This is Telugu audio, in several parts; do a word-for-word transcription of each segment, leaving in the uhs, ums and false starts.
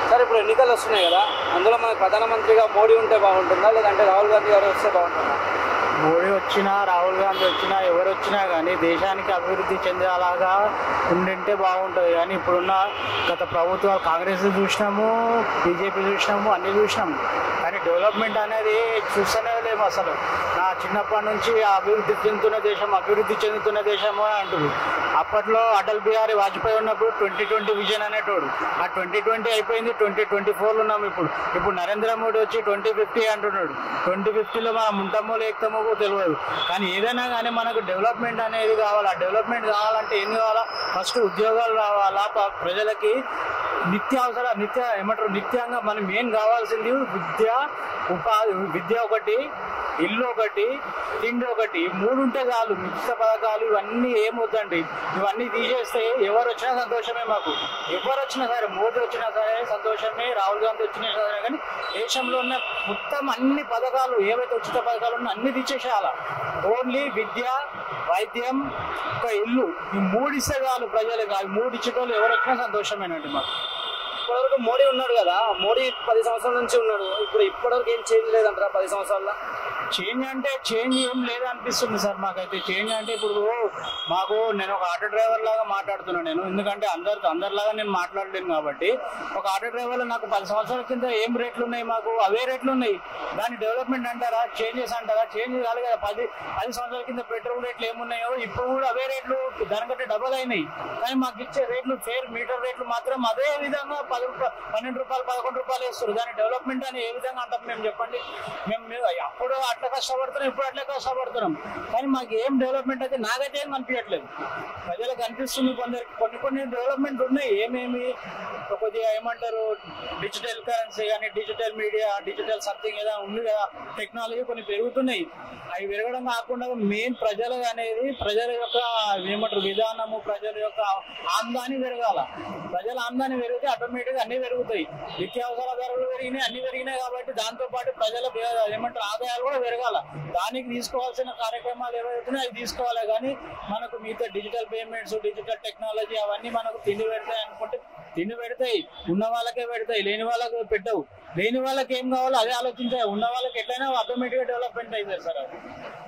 సార్ ఇప్పుడు ఎన్నికలు వస్తున్నాయి కదా, అందులో మనకు ప్రధానమంత్రిగా మోడీ ఉంటే బాగుంటుందా లేదంటే రాహుల్ గాంధీ గారు వస్తే బాగుంటుందా? మోడీ వచ్చినా రాహుల్ గాంధీ వచ్చినా ఎవరు వచ్చినా కానీ దేశానికి అభివృద్ధి చెందేలాగా ఉండింటే బాగుంటుంది. కానీ ఇప్పుడున్న గత ప్రభుత్వాలు కాంగ్రెస్ చూసినాము, బీజేపీ చూసినాము, అన్నీ చూసినాము. కానీ డెవలప్మెంట్ అనేది చూస్తూనే లేము. అసలు నా చిన్నప్పటి నుంచి అభివృద్ధి చెందుతున్న దేశం అభివృద్ధి చెందుతున్న దేశము అని అంటున్నారు. అప్పట్లో అటల్ బిహారీ వాజ్పేయి ఉన్నప్పుడు ట్వంటీ ట్వంటీ విజన్ అనేటోడు. ఆ ట్వంటీ ట్వంటీ అయిపోయింది, ట్వంటీ ట్వంటీ ఫోర్లో ఉన్నాము. ఇప్పుడు ఇప్పుడు నరేంద్ర మోడీ వచ్చి ట్వంటీ ఫిఫ్టీ అంటున్నాడు. ట్వంటీ ఫిఫ్టీలో మనం ఉంటామో లేకపోతామో తెలియదు. కానీ ఏదైనా కానీ మనకు డెవలప్మెంట్ అనేది కావాలి. ఆ డెవలప్మెంట్ కావాలంటే ఏం కావాలా? ఫస్ట్ ఉద్యోగాలు రావాలా, ప్రజలకి నిత్యావసర నిత్య ఏమంటారు నిత్యంగా మనం ఏం కావాల్సింది విద్య, ఉపాధి. విద్య ఒకటి, ఇల్లు ఒకటి, తిండి ఒకటి, మూడు ఉంటే చాలు. మిగతా పథకాలు ఇవన్నీ ఏమవుతండి, ఇవన్నీ తీసేస్తే ఎవరు వచ్చినా సంతోషమే మాకు. ఎవరు వచ్చినా సరే, మోదీ వచ్చినా సరే సంతోషమే, రాహుల్ గాంధీ వచ్చినా సరే. కానీ దేశంలో ఉన్న మొత్తం అన్ని పథకాలు ఏవైతే ఉచిత పథకాలు ఉన్నాయో అన్ని తీసేసేయాల. ఓన్లీ విద్య, వైద్యం, ఒక ఇల్లు, ఈ మూడు ఇస్తే చాలు ప్రజలకు. అవి మూడు ఇచ్చేటోళ్ళు ఎవరు వచ్చినా సంతోషమేనండి మాకు. ఇప్పటివరకు మోడీ ఉన్నాడు కదా, మోడీ పది సంవత్సరాల నుంచి ఉన్నాడు. ఇప్పుడు ఇప్పటివరకు ఏం చేంజ్ లేదంటారా పది సంవత్సరాల్లో? చేంజ్ అంటే చేంజ్ ఏం లేదనిపిస్తుంది సార్ మాకైతే. చేంజ్ అంటే ఇప్పుడు మాకు నేను ఒక ఆటో డ్రైవర్ లాగా మాట్లాడుతున్నాను నేను, ఎందుకంటే అందరితో అందరిలాగా నేను మాట్లాడలేను కాబట్టి. ఒక ఆటో డ్రైవర్లో నాకు పది సంవత్సరాల కింద ఏం రేట్లు ఉన్నాయి, మాకు అవే రేట్లు ఉన్నాయి. దాని డెవలప్మెంట్ అంటారా, చేంజెస్ అంటారా? చేంజ్ కాదు కదా. పది పది సంవత్సరాల కింద పెట్రోల్ రేట్లు ఏమున్నాయో ఇప్పుడు కూడా అవే రేట్లు, దానికంటే డబల్ అయినాయి. కానీ మాకు ఇచ్చే రేట్లు, ఫేర్ మీటర్ రేట్లు మాత్రం అదే విధంగా పది రూపాయలు పన్నెండు రూపాయలు పదకొండు రూపాయలు వేస్తారు. దాని డెవలప్మెంట్ అని ఏ విధంగా అంటాం మేము చెప్పండి? మేము అప్పుడు అట్లా కష్టపడుతున్నాం, ఇప్పుడు అట్లా కష్టపడుతున్నాం. కానీ మాకు ఏం డెవలప్మెంట్ అయితే నాకైతే ఏం కనిపించట్లేదు. ప్రజలకు కనిపిస్తుంది కొందరికి. కొన్ని కొన్ని డెవలప్మెంట్ ఉన్నాయి. ఏమేమి కొద్దిగా ఏమంటారు, డిజిటల్ కరెన్సీ కానీ, డిజిటల్ మీడియా, డిజిటల్ సంథింగ్ ఏదో ఉంది కదా, టెక్నాలజీ కొన్ని పెరుగుతున్నాయి. అవి పెరగడం కాకుండా మెయిన్ ప్రజలు అనేది, ప్రజల యొక్క ఏమంటారు విధానము, ప్రజల యొక్క ఆమ్దాని పెరగాల. ప్రజల ఆమ్దాని పెరిగితే ఆటోమేటిక్గా అన్ని పెరుగుతాయి. నిత్యావసర ధరలు పెరిగినాయి, అన్ని పెరిగినాయి. కాబట్టి దాంతో పాటు ప్రజల ఏమంటారు ఆదాయాలు కూడా పెరగాల. దానికి తీసుకోవాల్సిన కార్యక్రమాలు ఏవైతున్నాయో అవి తీసుకోవాలి. కానీ మనకు మిగతా డిజిటల్ పేమెంట్స్, డిజిటల్ టెక్నాలజీ అవన్నీ మనకు తిండి పెడతాయి అనుకుంటే తిండి పెడతాయి, ఉన్న వాళ్ళకే పెడతాయి, లేని వాళ్ళకి పెట్టవు. లేని వాళ్ళకి ఏం కావాలో అదే ఆలోచించాయి. ఉన్న వాళ్ళకి ఎట్లయినా ఆటోమేటిక్గా డెవలప్మెంట్ అవుతుంది సార్. అది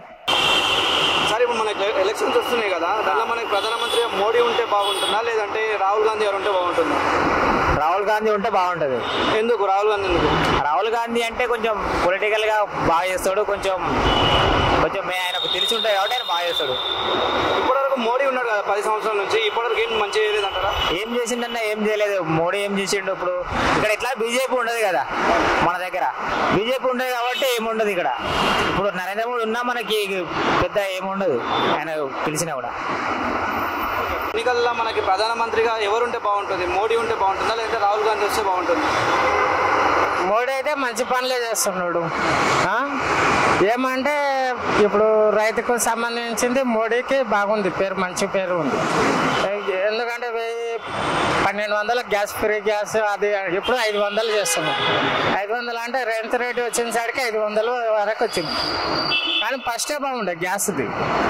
సార్ ఇప్పుడు మనకి ఎలక్షన్స్ వస్తున్నాయి కదా, దానిలో మనకి ప్రధానమంత్రిగా మోడీ ఉంటే బాగుంటుందా లేదంటే రాహుల్ గాంధీ గారు ఉంటే బాగుంటుందా? రాహుల్ గాంధీ ఉంటే బాగుంటుంది. ఎందుకు రాహుల్ గాంధీ ఎందుకు? రాహుల్ గాంధీ అంటే కొంచెం పొలిటికల్ గా బాగా చేస్తాడు, కొంచెం కొంచెం ఆయనకు తెలిసి ఉంటాయి కాబట్టి ఆయన బాగా చేస్తాడు. ఇప్పటివరకు మోడీ ఉన్నాడు కదా పది సంవత్సరాల నుంచి, ఇప్పటివరకు ఏం మంచిగా చేయలేదు అంటారా? ఏం చేసిండన్నా ఏం చేయలేదు. మోడీ ఏం చేసిండు? ఇప్పుడు ఇక్కడ ఎట్లా బీజేపీ ఉండదు కదా మన దగ్గర, బీజేపీ ఉండదు కాబట్టి ఏముండదు ఇక్కడ. ఇప్పుడు నరేంద్ర మోడీ ఉన్నా మనకి పెద్ద ఏముండదు ఆయన పిలిచినా కూడా. ఎన్నికల్లో మనకి ప్రధానమంత్రిగా ఎవరుంటే బాగుంటుంది? మోడీ ఉంటే బాగుంటుందా లేదంటే రాహుల్ గాంధీ వస్తే బాగుంటుంది? మోడీ అయితే మంచి పనులే చేస్తున్నాడు. ఏమంటే ఇప్పుడు రైతుకు సంబంధించింది మోడీకి బాగుంది, పేరు మంచి పేరు ఉంది. ఎందుకంటే వెయ్యి పన్నెండు వందల గ్యాస్ ఫ్రీ గ్యాస్ అది ఇప్పుడు ఐదు వందలు చేస్తున్నాం. ఐదు వందలు అంటే రైతు రేటు వచ్చిన సరికి ఐదు వందలు వరకు వచ్చింది. కానీ ఫస్టే బాగుండే గ్యాస్ది.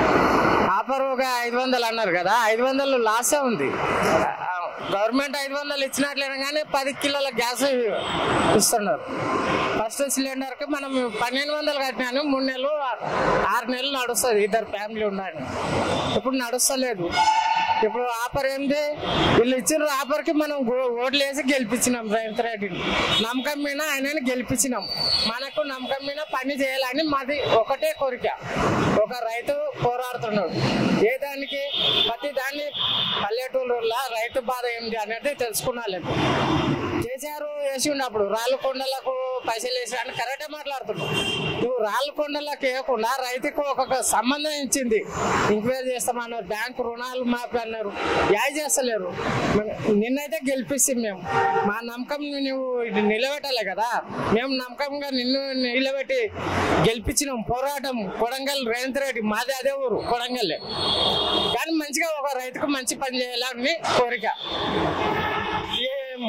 ఆఫర్గా ఐదు వందలు అన్నారు కదా, ఐదు వందలు లాసే ఉంది. గవర్నమెంట్ ఐదు వందలు ఇచ్చినట్లేనా కానీ పది కిలోల గ్యాస్ ఇస్తున్నారు. ఫస్ట్ సిలిండర్కి మనం పన్నెండు వందలు కట్టినాను, మూడు నెలలు ఆరు నెలలు నడుస్తుంది ఇద్దరు ఫ్యామిలీ ఉన్నాడు. ఇప్పుడు నడుస్తలేదు. ఇప్పుడు ఆఫర్ ఏంది, వీళ్ళు ఇచ్చిన ఆఫర్కి మనం ఓట్లు వేసి గెలిపించినాం రేవంత్ రెడ్డిని. నమ్మకం మీద ఆయనని గెలిపించినాం. మనకు నమ్మకం మీద పని చేయాలని మాది ఒకటే కోరిక. ఒక రైతు పోరాడుతున్నాడు ఏ దానికి, ప్రతి దాన్ని పల్లెటూరులో రైతు బాధ ఏంటి అనేది తెలుసుకున్నాను. కేసీఆర్ వేసి ఉన్నప్పుడు రాళ్ళ కొండలకు పైసలు వేసి అని కరెక్టే మాట్లాడుతున్నావు. నువ్వు రాళ్ళ కొండలకు వేయకుండా రైతుకు ఒక్కొక్క సంబంధం ఇచ్చింది. ఎంక్వైరీ చేస్తామన్నారు, బ్యాంకు రుణాలు మాపి అన్నారు, యాయ్ చేస్తలేరు. నిన్నైతే గెలిపిస్తాం మేము. మా నమ్మకం నువ్వు నిలబెట్టాలి కదా, మేము నమ్మకంగా నిన్ను నిలబెట్టి గెలిపించినాం. పోరాటం కొడంగల్ రేవంత్ రెడ్డి, మాది అదే ఊరు కొడంగల్లే. కానీ మంచిగా ఒక రైతుకు మంచి పని చేయాలని కోరిక.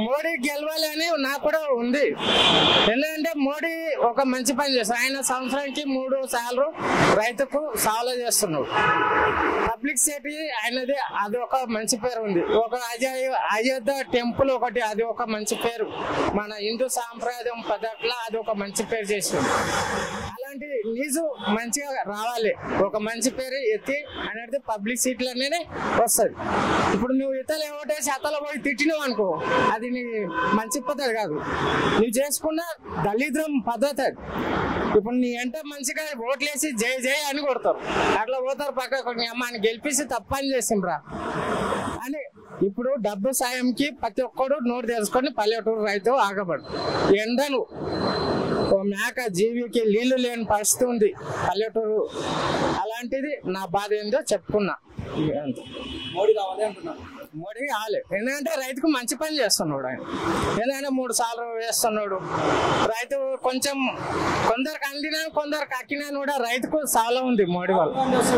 మోడీ గెలవాలి అని నాకు కూడా ఉంది. ఎందుకంటే మోడీ ఒక మంచి పని చేస్తాడు. ఆయన సంవత్సరానికి మూడు సార్లు రైతుకు సాల్వ్ చేస్తున్నాడు. పబ్లిక్ సిటీ ఆయనది, అది ఒక మంచి పేరు ఉంది. ఒక అజయ అయోధ్య టెంపుల్ ఒకటి, అది ఒక మంచి పేరు. మన హిందూ సాంప్రదాయం పద్ధతిలో అది ఒక మంచి పేరు చేసింది. అలాంటి న్యూస్ మంచిగా రావాలి, ఒక మంచి పేరు ఎత్తి అనేది పబ్లిక్ సీట్లనే వస్తుంది. ఇప్పుడు నువ్వు ఇతరులు ఏమంటే శాతాల పోయి తిట్టినావు అనుకో, అది నీ మంచి పద్ధతి కాదు. నువ్వు చేసుకున్న దళిద్రం పద్ధతి అది. ఇప్పుడు నీ ఎంత మంచిగా ఓట్లేసి జై జై అని కొడతారు, అట్లా పోతారు పక్కకు. నీ అమ్మాయిని గెలిపిస్తే తప్పని చేసిండ్రా అని. ఇప్పుడు డబ్బు సాయంకి ప్రతి ఒక్కడు నోరు తెలుసుకొని పల్లెటూరు రైతు ఆగబడు. ఎండను ఓ మేక జీవికి నీళ్లు లేని పరిస్థితి ఉంది పల్లెటూరు. అలాంటిది నా బాధ ఏందో చెప్పుకున్నా. మోడీ కావాలి అంటున్నాను. మోడీ కావాలి, ఎందుకంటే రైతుకు మంచి పని చేస్తున్నాడు ఆయన. ఎందుకంటే మూడు సార్లు వేస్తున్నాడు. రైతు కొంచెం కొందరికి అందినా కొందరికి అక్కినా కూడా రైతుకు చాలా ఉంది మోడీ వాళ్ళు.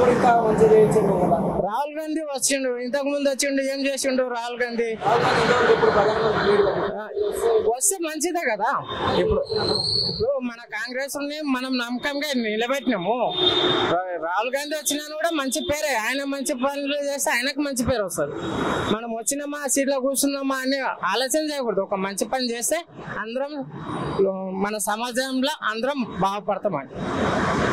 రాహుల్ గాంధీ వచ్చిండు, ఇంతకు ముందు వచ్చిండు, ఏం చేసిండు రాహుల్ గాంధీ? వస్తే మంచిదే కదా. ఇప్పుడు ఇప్పుడు మన కాంగ్రెస్ మనం నమ్మకంగా నిలబెట్టినాము. రాహుల్ గాంధీ వచ్చినా కూడా మంచి పేరే. ఆయన మంచి పనులు చేస్తే ఆయనకు మంచి పేరు వస్తుంది. మనం వచ్చినామా సీట్లో కూర్చున్నామా అని ఆలోచన చేయకూడదు. ఒక మంచి పని చేస్తే అందరం మన సమాజంలో అందరం బాగుపడతామండి.